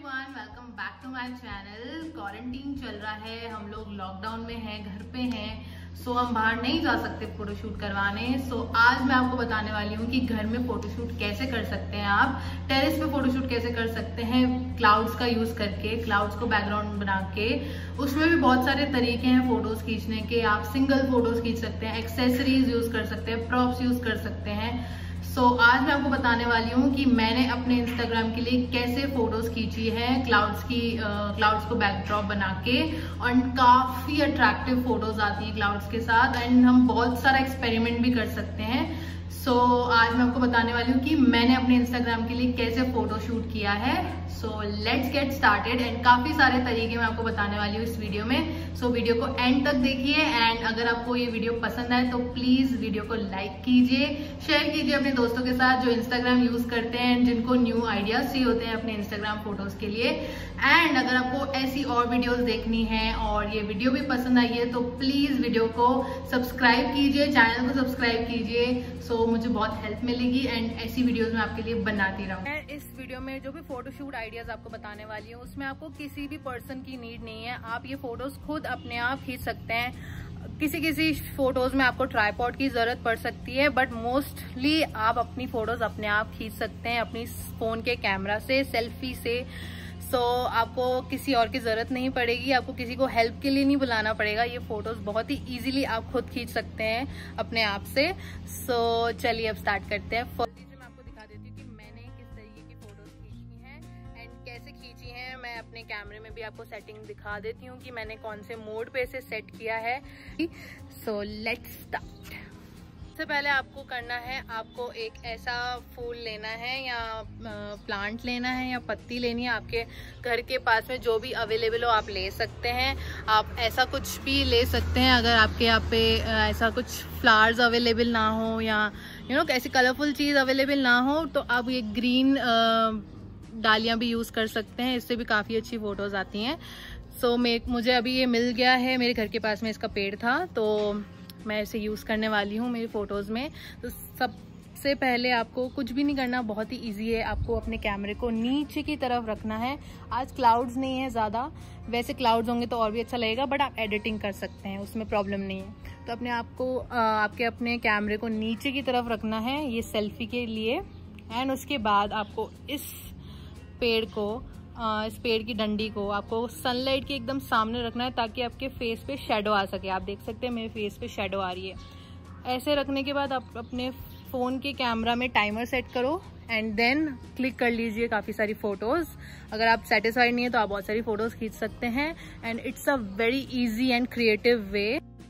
Everyone, welcome back to my channel. Quarantine चल रहा है, हम लोग लॉकडाउन में हैं, घर पे हैं। सो हम बाहर नहीं जा सकते फोटोशूट करवाने। सो आज मैं आपको बताने वाली हूँ कि घर में फोटोशूट कैसे कर सकते हैं। आप टेरेस पे फोटोशूट कैसे कर सकते हैं क्लाउड्स का यूज करके, क्लाउड्स को बैकग्राउंड बना के। उसमें भी बहुत सारे तरीके हैं फोटोज खींचने के। आप सिंगल फोटोज खींच सकते हैं, एक्सेसरीज यूज कर सकते हैं, प्रॉप्स यूज कर सकते हैं। आज मैं आपको बताने वाली हूँ कि मैंने अपने इंस्टाग्राम के लिए कैसे फोटोज खींची है क्लाउड्स को बैकड्रॉप बना के, और काफी अट्रैक्टिव फोटोज आती है क्लाउड्स के साथ। एंड हम बहुत सारा एक्सपेरिमेंट भी कर सकते हैं। आज मैं आपको बताने वाली हूँ कि मैंने अपने इंस्टाग्राम के लिए कैसे फोटो शूट किया है। Let's get started. एंड काफी सारे तरीके मैं आपको बताने वाली हूँ इस वीडियो में। वीडियो को एंड तक देखिए। एंड अगर आपको ये वीडियो पसंद आए तो प्लीज वीडियो को लाइक कीजिए, शेयर कीजिए अपने दोस्तों के साथ जो इंस्टाग्राम यूज करते हैं, जिनको न्यू आइडियाज चाहिए होते हैं अपने इंस्टाग्राम फोटोज के लिए। एंड अगर आपको ऐसी और वीडियोस देखनी है और ये वीडियो भी पसंद आई है तो प्लीज वीडियो को सब्सक्राइब कीजिए, चैनल को सब्सक्राइब कीजिए। मुझे बहुत हेल्प मिलेगी एंड ऐसी वीडियोस मैं आपके लिए बनाती रहूँ। इस वीडियो में जो भी फोटोशूट आइडियाज आपको बताने वाली हूँ उसमें आपको किसी भी पर्सन की नीड नहीं है। आप ये फोटोज खुद अपने आप खींच सकते हैं। किसी फोटोज में आपको ट्राइपॉड की जरूरत पड़ सकती है, बट मोस्टली आप अपनी फोटोज अपने आप खींच सकते हैं अपनी फोन के कैमरा से, सेल्फी से। आपको किसी और की जरूरत नहीं पड़ेगी, आपको किसी को हेल्प के लिए नहीं बुलाना पड़ेगा। ये फोटोज बहुत ही इजीली आप खुद खींच सकते हैं अपने आप से। चलिए अब स्टार्ट करते हैं। मैं आपको दिखा देती हूँ कि मैंने किस तरीके की फोटोज खींची हैं एंड कैसे खींची हैं। मैं अपने कैमरे में भी आपको सेटिंग दिखा देती हूँ कि मैंने कौन से मोड पे इसे सेट किया है। Let's start. सबसे पहले आपको करना है, आपको एक ऐसा फूल लेना है या प्लांट लेना है या पत्ती लेनी है। आपके घर के पास में जो भी अवेलेबल हो आप ले सकते हैं। आप ऐसा कुछ भी ले सकते हैं अगर आपके यहाँ पे ऐसा कुछ फ्लावर्स अवेलेबल ना हो या ऐसी कलरफुल चीज़ अवेलेबल ना हो तो आप ये ग्रीन डालियाँ भी यूज़ कर सकते हैं। इससे भी काफ़ी अच्छी फ़ोटोज़ आती हैं। मुझे अभी ये मिल गया है, मेरे घर के पास में इसका पेड़ था तो मैं इसे यूज़ करने वाली हूँ मेरी फ़ोटोज़ में। सबसे पहले आपको कुछ भी नहीं करना, बहुत ही इजी है। आपको अपने कैमरे को नीचे की तरफ रखना है। आज क्लाउड्स नहीं है ज़्यादा, वैसे क्लाउड्स होंगे तो और भी अच्छा लगेगा, बट आप एडिटिंग कर सकते हैं, उसमें प्रॉब्लम नहीं है। तो अपने कैमरे को नीचे की तरफ रखना है ये सेल्फी के लिए। एंड उसके बाद आपको इस पेड़ की डंडी को आपको सनलाइट के एकदम सामने रखना है ताकि आपके फेस पे शेडो आ सके। आप देख सकते हैं मेरे फेस पे शेडो आ रही है। ऐसे रखने के बाद आप अपने फ़ोन के कैमरा में टाइमर सेट करो एंड देन क्लिक कर लीजिए काफ़ी सारी फ़ोटोज़। अगर आप सेटिस्फाइड नहीं है तो आप बहुत सारी फ़ोटोज़ खींच सकते हैं। And it's a very easy and creative way.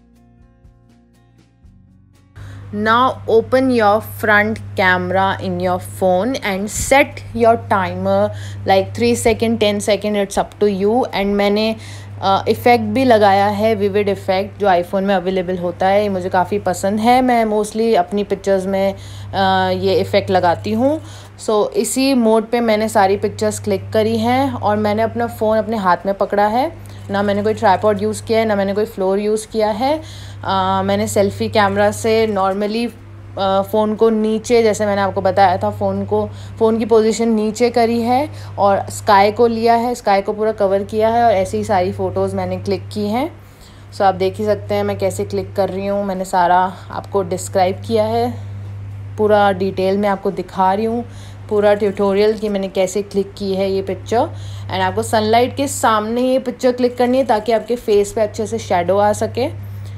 Now open your front camera in your phone and set your timer like 3 seconds, 10 seconds, it's up to you। and मैंने इफ़ेक्ट भी लगाया है, विविड इफ़ेक्ट जो iPhone में available होता है। ये मुझे काफ़ी पसंद है, मैं मोस्टली अपनी पिक्चर्स में ये इफ़ेक्ट लगाती हूँ। इसी मोड पे मैंने सारी पिक्चर्स क्लिक करी हैं और मैंने अपना फ़ोन अपने हाथ में पकड़ा है। ना मैंने कोई ट्राइपॉड यूज़ किया है, ना मैंने कोई फ्लोर यूज़ किया है। मैंने सेल्फ़ी कैमरा से नॉर्मली फ़ोन को नीचे, जैसे मैंने आपको बताया था, फ़ोन की पोजीशन नीचे करी है और स्काई को लिया है, स्काई को पूरा कवर किया है और ऐसी ही सारी फ़ोटोज़ मैंने क्लिक की हैं। आप देख ही सकते हैं मैं कैसे क्लिक कर रही हूँ। मैंने सारा आपको डिस्क्राइब किया है, पूरा डिटेल में आपको दिखा रही हूँ, पूरा ट्यूटोरियल कि मैंने कैसे क्लिक की है ये पिक्चर। एंड आपको सनलाइट के सामने ये पिक्चर क्लिक करनी है ताकि आपके फेस पे अच्छे से शेडो आ सके।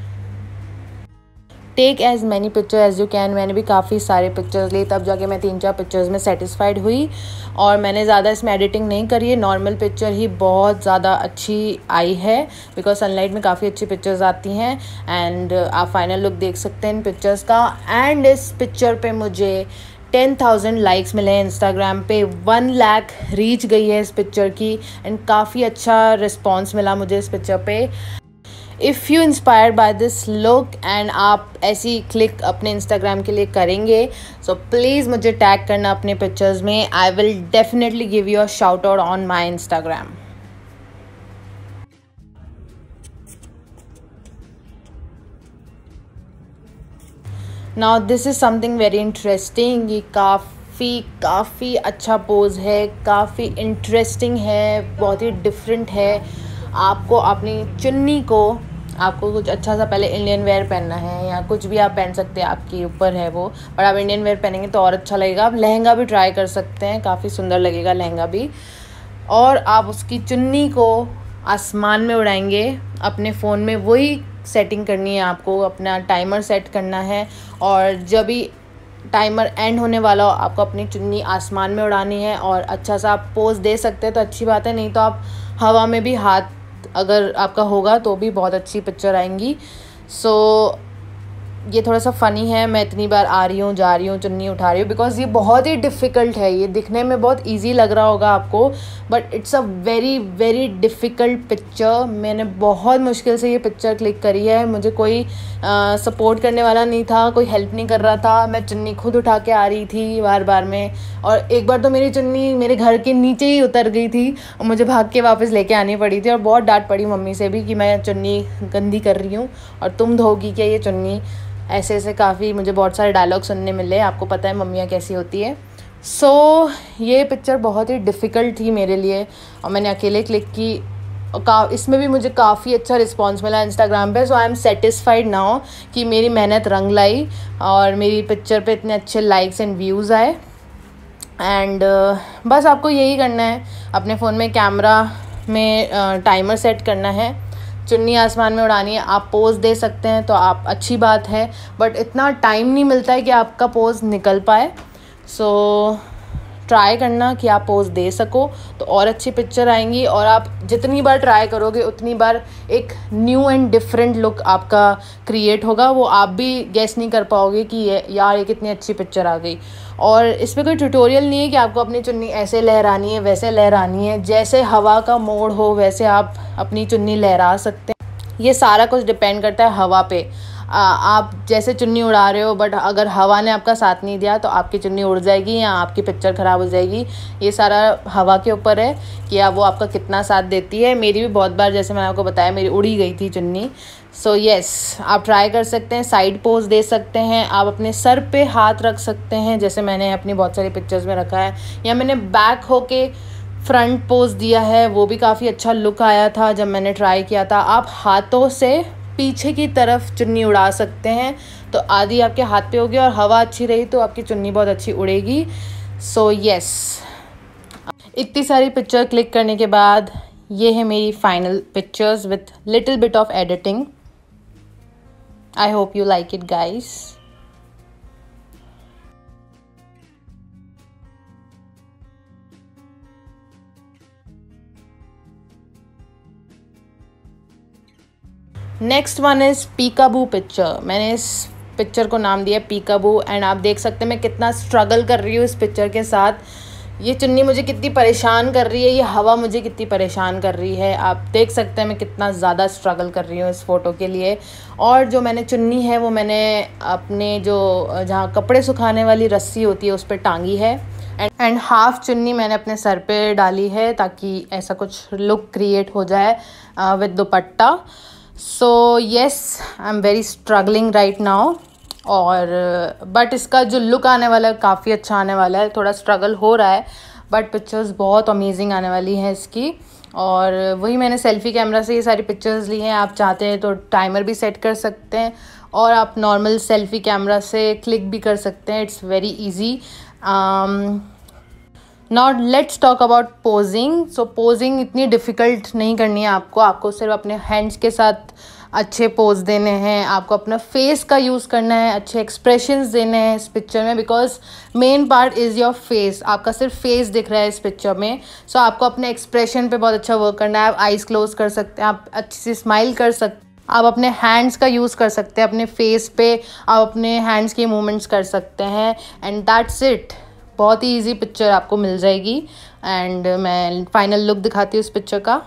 Take as many picture as you can. मैंने भी काफ़ी सारे पिक्चर्स लिए, तब जाके मैं 3-4 पिक्चर्स में सेटिस्फाइड हुई। और मैंने ज़्यादा इसमें एडिटिंग नहीं करी है, नॉर्मल पिक्चर ही बहुत ज़्यादा अच्छी आई है बिकॉज सनलाइट में काफ़ी अच्छी पिक्चर्स आती हैं। एंड आप फाइनल लुक देख सकते हैं इन पिक्चर्स का। एंड इस पिक्चर पे मुझे 10,000 लाइक्स मिले हैं इंस्टाग्राम पे, 1 लाख रीच गई है इस पिक्चर की। एंड काफ़ी अच्छा रिस्पॉन्स मिला मुझे इस पिक्चर पे। If you inspired by this look and आप ऐसी क्लिक अपने इंस्टाग्राम के लिए करेंगे प्लीज़ मुझे टैग करना अपने पिक्चर्स में। I will definitely give you a shout out on my Instagram. Now this is something very interesting. ये काफ़ी काफ़ी अच्छा पोज़ है, काफ़ी इंटरेस्टिंग है, बहुत ही डिफरेंट है। आपको अपनी चुन्नी को, आपको कुछ अच्छा सा पहले इंडियन वेयर पहनना है या कुछ भी आप पहन सकते हैं, आपके ऊपर है वो, पर आप इंडियन वेयर पहनेंगे तो और अच्छा लगेगा। आप लहंगा भी ट्राई कर सकते हैं, काफ़ी सुंदर लगेगा लहंगा भी। और आप उसकी चुन्नी को आसमान में उड़ाएंगे। अपने फ़ोन में वही सेटिंग करनी है, आपको अपना टाइमर सेट करना है और जब भी टाइमर एंड होने वाला हो आपको अपनी चुन्नी आसमान में उड़ानी है और अच्छा सा आप पोज दे सकते हैं तो अच्छी बात है, नहीं तो आप हवा में भी हाथ अगर आपका होगा तो भी बहुत अच्छी पिक्चर आएंगी। सो ये थोड़ा सा फ़नी है, मैं इतनी बार आ रही हूँ जा रही हूँ चुन्नी उठा रही हूँ, बिकॉज़ ये बहुत ही डिफ़िकल्ट है। ये दिखने में बहुत इजी लग रहा होगा आपको, but it's a very very difficult picture. मैंने बहुत मुश्किल से ये पिक्चर क्लिक करी है, मुझे कोई सपोर्ट करने वाला नहीं था, कोई हेल्प नहीं कर रहा था, मैं चुन्नी खुद उठा के आ रही थी बार बार में। और एक बार तो मेरी चुन्नी मेरे घर के नीचे ही उतर गई थी और मुझे भाग के वापस लेके आनी पड़ी थी और बहुत डांट पड़ी मम्मी से भी कि मैं चुन्नी गंदी कर रही हूँ और तुम धोगी क्या ये चुन्नी। ऐसे ऐसे काफ़ी मुझे बहुत सारे डायलॉग सुनने मिले। आपको पता है मम्मियाँ कैसी होती है। सो ये पिक्चर बहुत ही डिफ़िकल्ट थी मेरे लिए और मैंने अकेले क्लिक की। इसमें भी मुझे काफ़ी अच्छा रिस्पांस मिला इंस्टाग्राम पे। So I am satisfied now कि मेरी मेहनत रंग लाई और मेरी पिक्चर पे इतने अच्छे लाइक्स एंड व्यूज़ आए। एंड बस आपको यही करना है, अपने फ़ोन में कैमरा में टाइमर सेट करना है, चुन्नी आसमान में उड़ानी है। आप पोज़ दे सकते हैं तो आप अच्छी बात है, बट इतना टाइम नहीं मिलता है कि आपका पोज़ निकल पाए। सो ट्राई करना कि आप पोज़ दे सको तो और अच्छी पिक्चर आएंगी। और आप जितनी बार ट्राई करोगे उतनी बार एक न्यू एंड डिफरेंट लुक आपका क्रिएट होगा, वो आप भी गेस नहीं कर पाओगे कि यार ये कितनी अच्छी पिक्चर आ गई। और इसमें कोई ट्यूटोरियल नहीं है कि आपको अपनी चुन्नी ऐसे लहरानी है वैसे लहरानी है, जैसे हवा का मोड़ हो वैसे आप अपनी चुन्नी लहरा सकते हैं। ये सारा कुछ डिपेंड करता है हवा पे। आप जैसे चुन्नी उड़ा रहे हो, बट अगर हवा ने आपका साथ नहीं दिया तो आपकी चुन्नी उड़ जाएगी या आपकी पिक्चर ख़राब हो जाएगी। ये सारा हवा के ऊपर है कि वो आपका कितना साथ देती है। मेरी भी बहुत बार, जैसे मैंने आपको बताया, मेरी उड़ी गई थी चुन्नी। सो येस, आप ट्राई कर सकते हैं, साइड पोज दे सकते हैं, आप अपने सर पे हाथ रख सकते हैं जैसे मैंने अपनी बहुत सारी पिक्चर्स में रखा है, या मैंने बैक होके फ्रंट पोज दिया है, वो भी काफ़ी अच्छा लुक आया था जब मैंने ट्राई किया था। आप हाथों से पीछे की तरफ चुन्नी उड़ा सकते हैं तो आधी आपके हाथ पे होगी और हवा अच्छी रही तो आपकी चुन्नी बहुत अच्छी उड़ेगी। सो येस, इतनी सारी पिक्चर क्लिक करने के बाद ये है मेरी final pictures with little bit of editing. I hope you like it guys. Next one is peekaboo picture. मैंने इस पिक्चर को नाम दिया पीकाबू एंड आप देख सकते हैं मैं कितना स्ट्रगल कर रही हूँ इस पिक्चर के साथ। ये चुन्नी मुझे कितनी परेशान कर रही है, ये हवा मुझे कितनी परेशान कर रही है। आप देख सकते हैं मैं कितना ज़्यादा स्ट्रगल कर रही हूँ इस फ़ोटो के लिए। और जो मैंने चुन्नी है वो मैंने अपने जो जहाँ कपड़े सुखाने वाली रस्सी होती है उस पर टांगी है एंड हाफ चुन्नी मैंने अपने सर पे डाली है ताकि ऐसा कुछ लुक क्रिएट हो जाए with dupatta. So yes, I am very struggling right now. और बट इसका जो लुक आने वाला है काफ़ी अच्छा आने वाला है। थोड़ा स्ट्रगल हो रहा है बट पिक्चर्स बहुत अमेजिंग आने वाली हैं इसकी। और वही मैंने सेल्फ़ी कैमरा से ये सारी पिक्चर्स ली हैं। आप चाहते हैं तो टाइमर भी सेट कर सकते हैं और आप नॉर्मल सेल्फ़ी कैमरा से क्लिक भी कर सकते हैं। It's very easy. Now let's talk about posing. So posing इतनी डिफ़िकल्ट नहीं करनी है आपको सिर्फ अपने हैंड्स के साथ अच्छे पोज देने हैं। आपको अपना फेस का यूज़ करना है, अच्छे एक्सप्रेशंस देने हैं इस पिक्चर में, because main part is your face. आपका सिर्फ फेस दिख रहा है इस पिक्चर में। सो आपको अपने एक्सप्रेशन पे बहुत अच्छा वर्क करना है। आप आइज़ क्लोज कर सकते हैं, आप अच्छी सी स्माइल कर सकते हैं, आप अपने हैंड्स का यूज़ कर सकते हैं अपने फेस पे, आप अपने हैंड्स के मूवमेंट्स कर सकते हैं एंड दैट्स इट। बहुत ही इजी पिक्चर आपको मिल जाएगी। एंड मैं फाइनल लुक दिखाती हूँ इस पिक्चर का।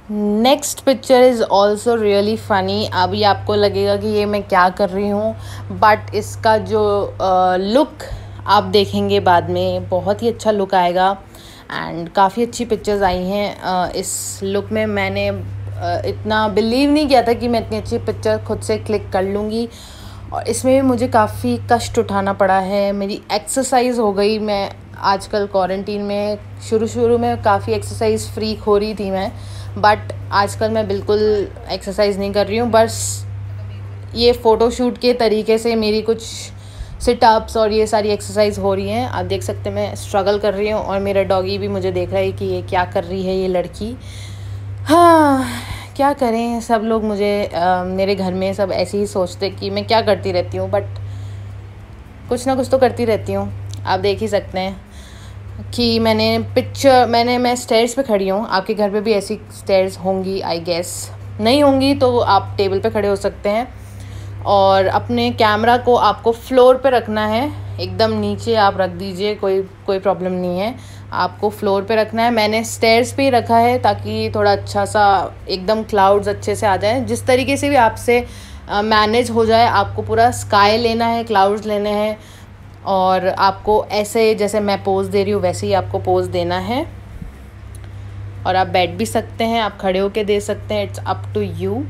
Next picture is also really funny. अभी आपको लगेगा कि ये मैं क्या कर रही हूँ, बट इसका जो लुक आप देखेंगे बाद में, बहुत ही अच्छा लुक आएगा एंड काफ़ी अच्छी पिक्चर्स आई हैं। इस लुक में मैंने इतना बिलीव नहीं किया था कि मैं इतनी अच्छी पिक्चर खुद से क्लिक कर लूँगी, और इसमें भी मुझे काफ़ी कष्ट उठाना पड़ा है। मेरी एक्सरसाइज हो गई। मैं आजकल क्वारंटीन में शुरू में काफ़ी एक्सरसाइज फ्रीक हो रही थी मैं, बट आजकल मैं बिल्कुल एक्सरसाइज नहीं कर रही हूँ। बस ये फ़ोटोशूट के तरीके से मेरी कुछ सिटअप्स और ये सारी एक्सरसाइज हो रही हैं। आप देख सकते हैं मैं स्ट्रगल कर रही हूँ, और मेरा डॉगी भी मुझे देख रहा है कि ये क्या कर रही है ये लड़की। हाँ, क्या करें, सब लोग मुझे मेरे घर में सब ऐसे ही सोचते कि मैं क्या करती रहती हूँ, बट कुछ ना कुछ तो करती रहती हूँ। आप देख ही सकते हैं कि मैं स्टेयर्स पे खड़ी हूँ। आपके घर पे भी ऐसी स्टेयर्स होंगी आई गेस, नहीं होंगी तो आप टेबल पे खड़े हो सकते हैं। और अपने कैमरा को आपको फ्लोर पे रखना है, एकदम नीचे आप रख दीजिए, कोई प्रॉब्लम नहीं है। आपको फ्लोर पे रखना है। मैंने स्टेयर्स पे ही रखा है ताकि थोड़ा अच्छा सा एकदम क्लाउड्स अच्छे से आ जाए। जिस तरीके से भी आपसे मैनेज हो जाए, आपको पूरा स्काई लेना है, क्लाउड्स लेने हैं, और आपको ऐसे जैसे मैं पोज दे रही हूँ वैसे ही आपको पोज देना है। और आप बैठ भी सकते हैं, आप खड़े होके दे सकते हैं, it's up to you.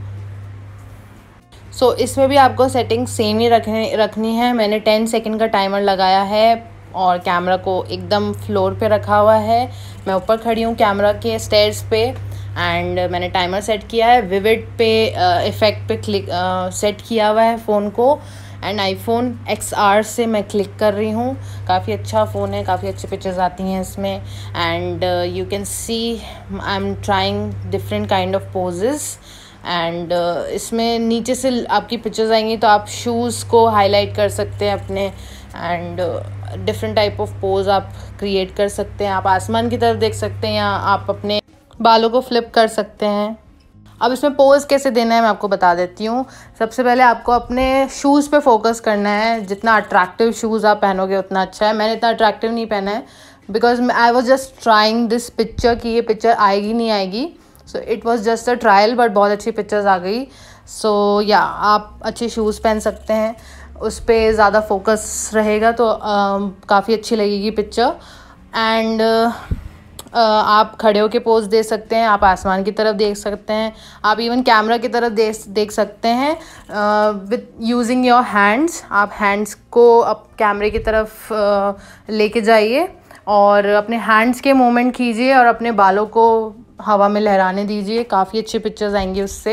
So इसमें भी आपको सेटिंग सेम ही रखनी है। मैंने 10 सेकंड का टाइमर लगाया है और कैमरा को एकदम फ्लोर पे रखा हुआ है। मैं ऊपर खड़ी हूँ कैमरा के स्टेयर्स पे, एंड मैंने टाइमर सेट किया है। विविड पे इफ़ेक्ट पे क्लिक सेट किया हुआ है फ़ोन को, एंड आईफोन XR से मैं क्लिक कर रही हूँ। काफ़ी अच्छा फ़ोन है, काफ़ी अच्छी पिक्चर्स आती हैं इसमें। And you can see I am trying different kind of poses. And इसमें नीचे से आपकी पिक्चर्स आएंगी तो आप शूज़ को हाईलाइट कर सकते हैं अपने, and different type of pose आप क्रिएट कर सकते हैं। आप आसमान की तरफ देख सकते हैं, या आप अपने बालों को फ्लिप कर सकते हैं। अब इसमें पोज कैसे देना है मैं आपको बता देती हूँ। सबसे पहले आपको अपने शूज़ पे फोकस करना है। जितना अट्रैक्टिव शूज़ आप पहनोगे उतना अच्छा है। मैंने इतना अट्रैक्टिव नहीं पहना है because I was just trying this picture कि ये पिक्चर आएगी नहीं आएगी। So it was just a trial, but बहुत अच्छी पिक्चर्स आ गई। सो या आप अच्छे शूज़ पहन सकते हैं, उस पर ज़्यादा फोकस रहेगा तो काफ़ी अच्छी लगेगी पिक्चर। एंड आप खड़े होके पोज दे सकते हैं, आप आसमान की तरफ देख सकते हैं, आप इवन कैमरा की तरफ देख सकते हैं विथ यूजिंग योर हैंड्स। आप हैंड्स को अब कैमरे की तरफ लेके जाइए और अपने हैंड्स के मूवमेंट कीजिए और अपने बालों को हवा में लहराने दीजिए। काफ़ी अच्छी पिक्चर्स आएंगी उससे।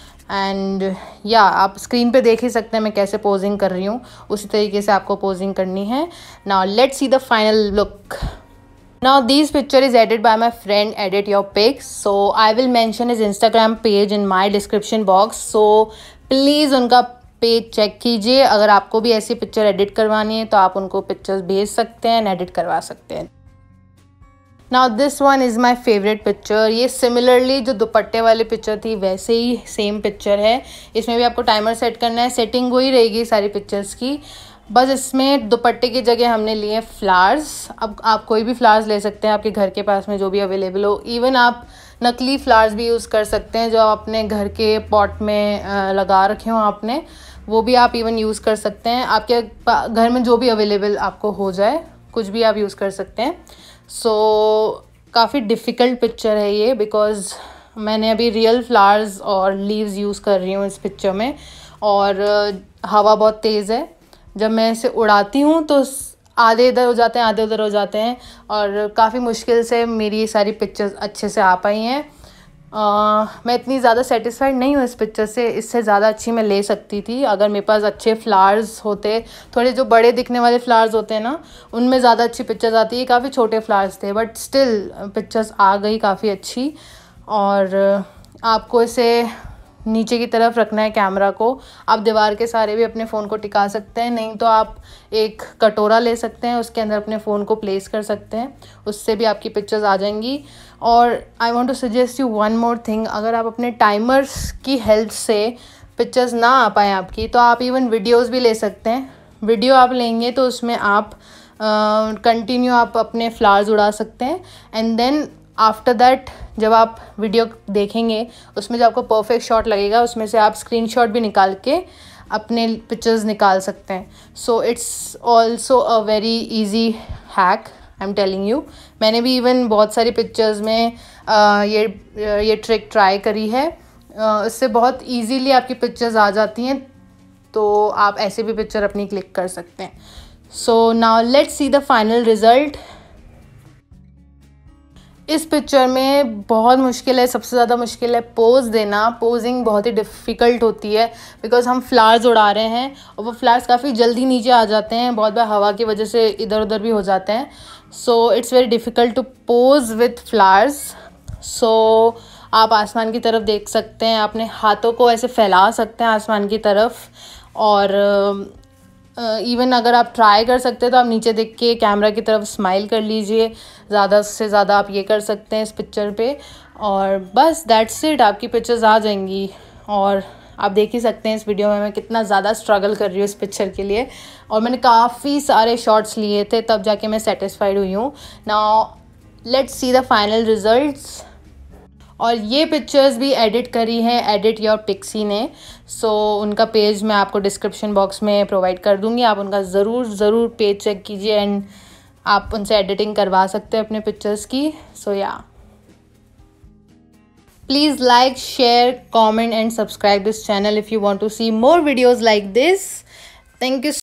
एंड या आप स्क्रीन पे देख ही सकते हैं मैं कैसे पोजिंग कर रही हूँ, उसी तरीके से आपको पोजिंग करनी है। Now let's see the final look. Now this picture is edited by my friend Edit Your Pics, so I will mention his Instagram page in my description box, so please उनका page check कीजिए। अगर आपको भी ऐसी picture edit करवानी है तो आप उनको पिक्चर्स भेज सकते हैं, एडिट करवा सकते हैं। Now this one is my favorite picture। ये सिमिलरली जो दुपट्टे वाली पिक्चर थी वैसे ही सेम पिक्चर है। इसमें भी आपको टाइमर सेट करना है, सेटिंग वही रहेगी सारी पिक्चर्स की, बस इसमें दुपट्टे की जगह हमने लिए फ्लावर्स। अब आप कोई भी फ्लावर्स ले सकते हैं आपके घर के पास में जो भी अवेलेबल हो। इवन आप नकली फ्लावर्स भी यूज़ कर सकते हैं जो अपने घर के पॉट में लगा रखे हो आपने, वो भी आप इवन यूज़ कर सकते हैं। आपके घर में जो भी अवेलेबल आपको हो जाए कुछ भी आप यूज़ कर सकते हैं। सो काफ़ी डिफ़िकल्ट पिक्चर है ये, बिकॉज़ मैंने अभी रियल फ्लावर्स और लीव्स यूज़ कर रही हूँ इस पिक्चर में, और हवा बहुत तेज़ है। जब मैं इसे उड़ाती हूँ तो आधे इधर हो जाते हैं आधे उधर हो जाते हैं, और काफ़ी मुश्किल से मेरी ये सारी पिक्चर्स अच्छे से आ पाई हैं। मैं इतनी ज़्यादा सेटिस्फाइड नहीं हूँ इस पिक्चर से, इससे ज़्यादा अच्छी मैं ले सकती थी अगर मेरे पास अच्छे फ्लावर्स होते। थोड़े जो बड़े दिखने वाले फ्लावर्स होते हैं ना, उनमें ज़्यादा अच्छी पिक्चर्स आती है। काफ़ी छोटे फ्लावर्स थे बट स्टिल पिक्चर्स आ गई काफ़ी अच्छी। और आपको इसे नीचे की तरफ रखना है कैमरा को। आप दीवार के सहारे भी अपने फ़ोन को टिका सकते हैं, नहीं तो आप एक कटोरा ले सकते हैं, उसके अंदर अपने फ़ोन को प्लेस कर सकते हैं, उससे भी आपकी पिक्चर्स आ जाएंगी। और I want to suggest you one more thing, अगर आप अपने टाइमर्स की हेल्प से पिक्चर्स ना आ पाएँ आपकी, तो आप इवन वीडियोज़ भी ले सकते हैं। वीडियो आप लेंगे तो उसमें आप कंटिन्यू आप अपने फ्लावर्स उड़ा सकते हैं, एंड देन आफ्टर दैट जब आप वीडियो देखेंगे उसमें जो आपको परफेक्ट शॉट लगेगा उसमें से आप स्क्रीनशॉट भी निकाल के अपने पिक्चर्स निकाल सकते हैं. So it's also a very easy hack, I am telling you. मैंने भी इवन बहुत सारी पिक्चर्स में ये ट्रिक ट्राई करी है. इससे बहुत ईजीली आपकी पिक्चर्स आ जाती हैं, तो आप ऐसे भी पिक्चर अपनी क्लिक कर सकते हैं. So now let's see the final result. इस पिक्चर में बहुत मुश्किल है, सबसे ज़्यादा मुश्किल है पोज देना. पोजिंग बहुत ही डिफ़िकल्ट होती है बिकॉज हम फ्लावर्स उड़ा रहे हैं और वो फ्लावर्स काफ़ी जल्दी नीचे आ जाते हैं, बहुत बार हवा की वजह से इधर उधर भी हो जाते हैं. So it's very difficult to pose with flowers. So आप आसमान की तरफ देख सकते हैं, अपने हाथों को ऐसे फैला सकते हैं आसमान की तरफ. और इवन अगर आप ट्राई कर सकते हैं तो आप नीचे देख के कैमरा की तरफ स्माइल कर लीजिए. ज़्यादा से ज़्यादा आप ये कर सकते हैं इस पिक्चर पे. और बस दैट्स इट, आपकी पिक्चर्स आ जाएंगी. और आप देख ही सकते हैं इस वीडियो में मैं कितना ज़्यादा स्ट्रगल कर रही हूँ इस पिक्चर के लिए. और मैंने काफ़ी सारे शॉट्स लिए थे, तब जाके मैं सेटिस्फाइड हुई हूँ. Now let's see the final results. और ये पिक्चर्स भी एडिट करी हैं एडिट योर पिक्सी ने. सो उनका पेज मैं आपको डिस्क्रिप्शन बॉक्स में प्रोवाइड कर दूँगी. आप उनका ज़रूर पेज चेक कीजिए एंड आप उनसे एडिटिंग करवा सकते हैं अपने पिक्चर्स की. So ya, please like, share, comment and subscribe this channel if you want to see more videos like this. Thank you.